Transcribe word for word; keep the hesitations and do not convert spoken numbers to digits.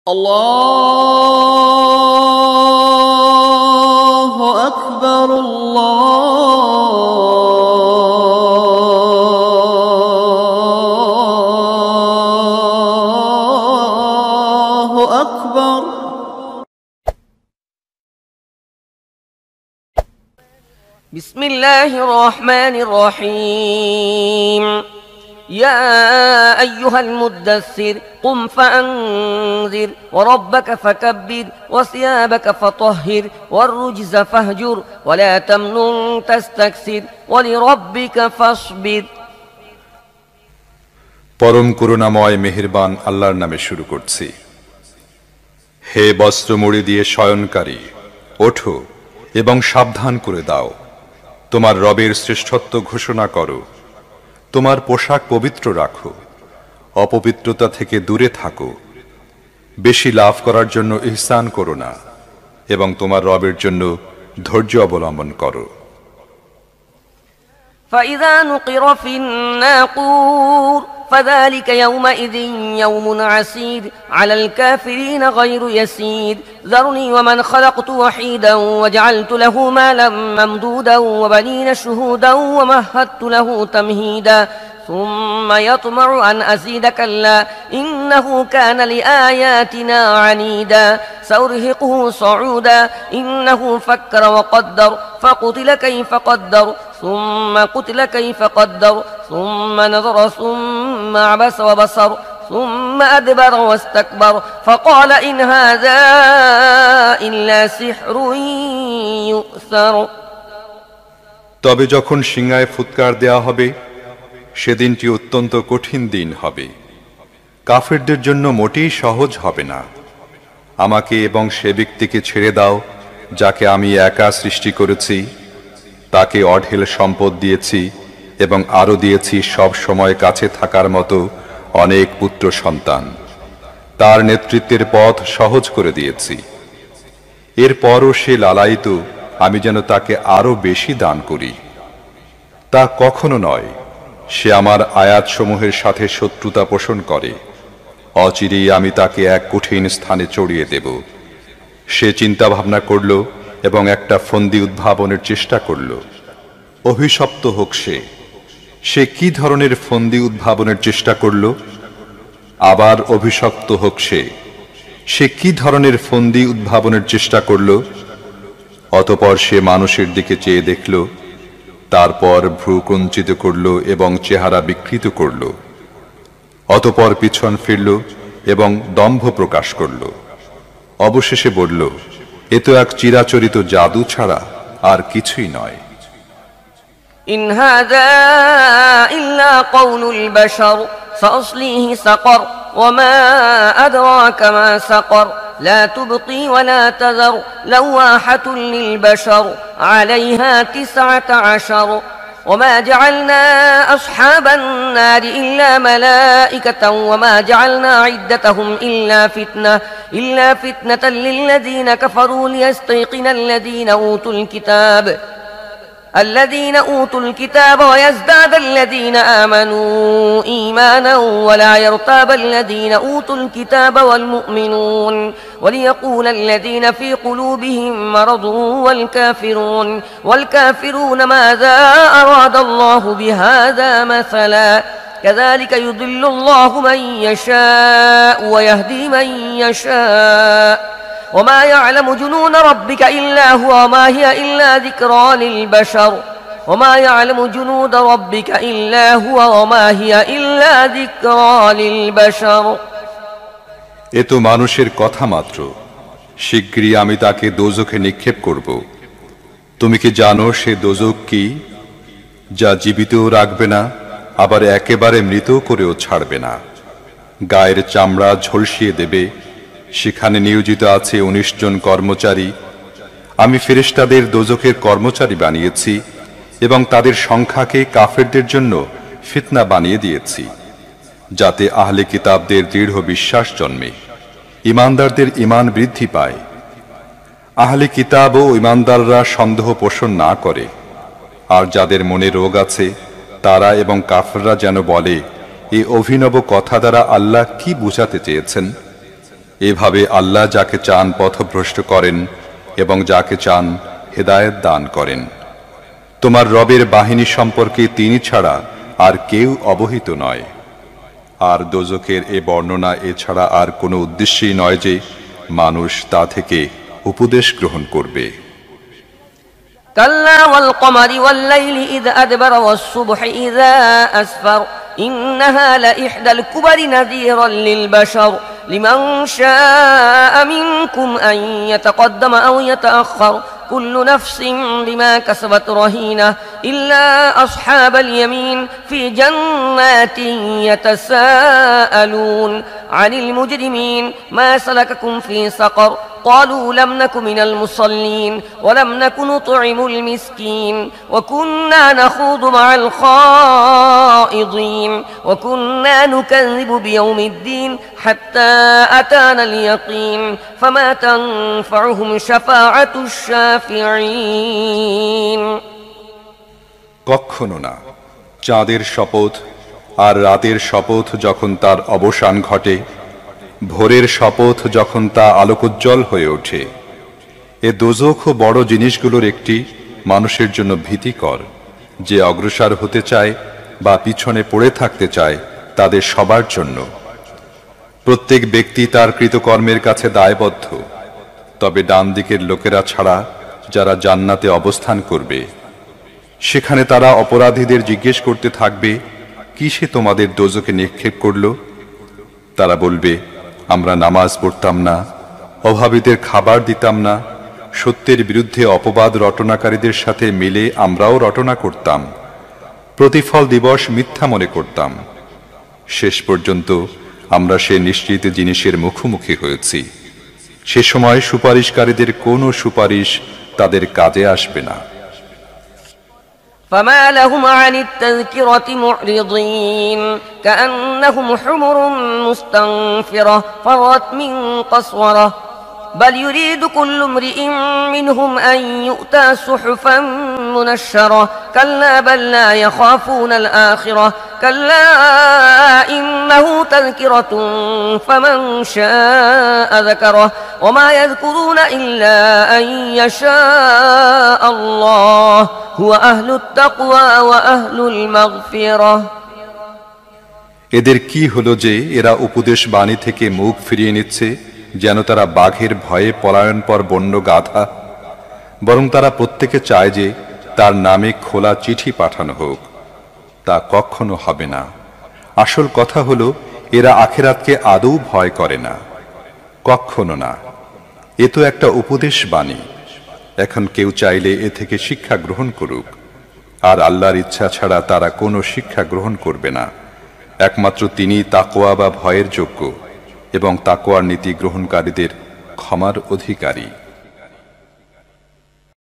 الله أكبر الله أكبر بسم الله الرحمن الرحيم يا أيها المدثر قم فأنذر وربك فكبر وثيابك فطهر والرجز فاهجر ولا تمنن تستكثر ولربك فاصبر পরম করুণাময় মেহেরবান আল্লাহর নামে শুরু করছি। হে বস্ত্র মুড়ি দিয়ে শয়নকারী, ওঠো এবং সাবধান করে দাও। তোমার রবের শ্রেষ্ঠত্ব ঘোষণা করো। তোমার পোশাক পবিত্র রাখো, অপবিত্রতা থেকে দূরে থাকো। বেশি লাভ করার জন্য ইহসান করো না এবং তোমার রবের জন্য ধৈর্য অবলম্বন করো। فإذا نقر في الناقور فذلك يومئذ يوم عسير على الكافرين غير يسير ذرني ومن خلقت وحيدا وجعلت له مالا ممدودا وبنين شهودا ومهدت له تمهيدا ثم يطمع أن أزيد كلا إنه كان لآياتنا عنيدا سأرهقه صعودا إنه فكر وقدر فقتل كيف قدر ثم قتل كيف قدر ثم نظر ثم عبس وبصر ثم أدبر واستكبر فقال إن هذا إلا سحر يؤثر তবে যখন সিংহায় ফুৎকার দেয়া হবে, সেদিনটি অত্যন্ত কঠিন দিন হবে। কাফেরদের জন্য মোটেই সহজ হবে না। আমাকে এবং সে ব্যক্তিকে ছেড়ে দাও যাকে আমি একা সৃষ্টি করেছি। তাকে অঢেল সম্পদ দিয়েছি এবং আরো দিয়েছি সব সময় কাছে থাকার মতো অনেক পুত্র সন্তান। তার নেতৃত্বের পথ সহজ করে দিয়েছি। এরপরও সে লালায়িত আমি যেন তাকে আরো বেশি দান করি। তা কখনো নয়। সে আমার আয়াতসমূহের সাথে শত্রুতা পোষণ করে। অচিরেই আমি তাকে এক কঠিন স্থানে চড়িয়ে দেব। সে চিন্তা ভাবনা করল এবং একটা ফন্দি উদ্ভাবনের চেষ্টা করল। অভিশপ্ত হোক সে। সে কি ধরনের ফন্দি উদ্ভাবনের চেষ্টা করল? আবার অভিশপ্ত হোক সে। সে কি ধরনের ফন্দি উদ্ভাবনের চেষ্টা করল? অতঃপর সে মানুষের দিকে চেয়ে দেখল, তারপর ভ্রু কুঞ্চিত করল এবং চেহারা বিকৃত করল। অতঃপর পিছন ফিরল এবং দম্ভ প্রকাশ করল। অবশেষে বলল, এ তো এক চিরাচরিত জাদু ছাড়া আর কিছুই নয়। إن هذا إلا قول البشر سأصليه سقر وما أدراك ما سقر لا تبقي ولا تذر لواحة للبشر عليها تسعة عشر وما جعلنا أصحاب النار إلا ملائكة وما جعلنا عدتهم إلا فتنة إلا فتنة للذين كفروا ليستيقن الذين أوتوا الكتاب الذين أوتوا الكتاب ويزداد الذين آمنوا إيمانا ولا يرتاب الذين أوتوا الكتاب والمؤمنون وليقول الذين في قلوبهم مرض والكافرون والكافرون ماذا أراد الله بهذا مثلا كذلك يضل الله من يشاء ويهدي من يشاء وما يعلم جنون ربك إلا هو وما هي إلا ذكرى للبشر وما يعلم جنود ربك إلا هو وما هي إلا ذكرى للبشر এ তো মানুষের কথা মাত্র। শীঘ্রই আমি তাকে দোজখে নিক্ষেপ করব। তুমি কি জানো সে দোজখ কি? যা জীবিতও রাখবে না, আবার একেবারে মৃত করেও ছাড়বে না। গায়ের চামড়া ঝলসিয়ে দেবে। সেখানে নিয়োজিত আছে উনিশ জন কর্মচারী। আমি ফেরেশতাদের দোজখের কর্মচারী বানিয়েছি এবং তাদের সংখ্যাকে কাফেরদের জন্য ফিতনা বানিয়ে দিয়েছি, যাতে আহলে কিতাবদের দৃঢ় বিশ্বাস জন্মে, ঈমানদারদের ঈমান বৃদ্ধি পায়। আহলে কিতাব ও ঈমানদাররা সন্দেহ পোষণ না করে। আর যাদের মনে রোগ আছে তারা এবং কাফেররা যেন বলে, এই অভিনব কথা দ্বারা আল্লাহ কি বুঝাতে চেয়েছেন? এভাবে আল্লাহ যাকে চান পথভ্রষ্ট করেন এবং যাকে চান হেদায়েত দান করেন। তোমার রবের বাহিনী সম্পর্কে তিনি ছাড়া আর কেউ অবহিত নয়। আর দোজখের এ বর্ণনা এছাড়া আর কোনো উদ্দেশ্যই নয় যে মানুষ তা থেকে উপদেশ গ্রহণ করবে। كلا والقمر والليل إذ أدبر والصبح إذا أسفر إنها لإحدى الكبر نذيرا للبشر لمن شاء منكم أن يتقدم أو يتأخر كل نفس بما كسبت رهينة إلا أصحاب اليمين في جنات يتساءلون عن المجرمين ما سلككم في سقر قالوا لم نك من المصلين ولم نك نطعم المسكين وكنا نخوض مع الخائضين وكنا نكذب بيوم الدين حتى أتانا اليقين فما تنفعهم شفاعة الشافعين কখনো না। চাঁদের শপথ আর রাতের শপথ যখন তার অবসান ঘটে, ভোরের শপথ যখন তা আলোকোজ্জ্বল হয়ে ওঠে। এ দোজখ ও বড় জিনিসগুলোর একটি মানুষের জন্য ভীতিকর, যে অগ্রসর হতে চায় বা পিছনে পড়ে থাকতে চায় তাদের সবার জন্য। প্রত্যেক ব্যক্তি তার কৃতকর্মের কাছে দায়বদ্ধ, তবে ডান দিকের লোকেরা ছাড়া যারা জান্নাতে অবস্থান করবে, সেখানে তারা অপরাধীদের জিজ্ঞেস করতে থাকবে, কিসে তোমাদের দোজখে নিক্ষেপ করল? তারা বলবে, আমরা নামাজ পড়তাম না, অভাবীদের খাবার দিতাম না, সত্যের বিরুদ্ধে অপবাদ রটনাকারীদের সাথে মিলে আমরাও রটনা করতাম, প্রতিফল দিবস মিথ্যা মনে করতাম। শেষ পর্যন্ত আমরা সে নিশ্চিত জিনিসের মুখোমুখি হয়েছি। সে সময় সুপারিশকারীদের কোনো সুপারিশ তাদের কাজে আসবে না। فما لهم عن التذكرة معرضين كأنهم حمر مستنفرة فرت من قسورة بل يريد كل امرئ منهم أن يؤتى صحفا منشرة كلا بل لا يخافون الآخرة كلا إنه تذكرة فمن شاء ذكره وما يذكرون إلا أن يشاء الله هو أهل التقوى وأهل المغفرة এদের কি হলো যে এরা উপদেশ বাণী থেকে মুখ ফিরিয়ে নিচ্ছে, যেন তারা বাঘের ভয়ে পলায়নপর বন্য গাধা। বরং তারা প্রত্যেকে চায় যে তার নামে খোলা চিঠি পাঠানো হোক। তা কখনো হবে না। আসল কথা হলো, এরা আখিরাতকে আদৌ ভয় করে না, কখনো না। এ তো একটা উপদেশ বাণী। এখন কেউ চাইলে এ থেকে শিক্ষা গ্রহণ করুক, আর আল্লাহর ইচ্ছা ছাড়া তারা কোনো শিক্ষা গ্রহণ করবে না। একমাত্র তিনি তাকওয়া বা ভয়ের যোগ্য এবং তাকওয়ার নীতি গ্রহণকারীদের ক্ষমার অধিকারী।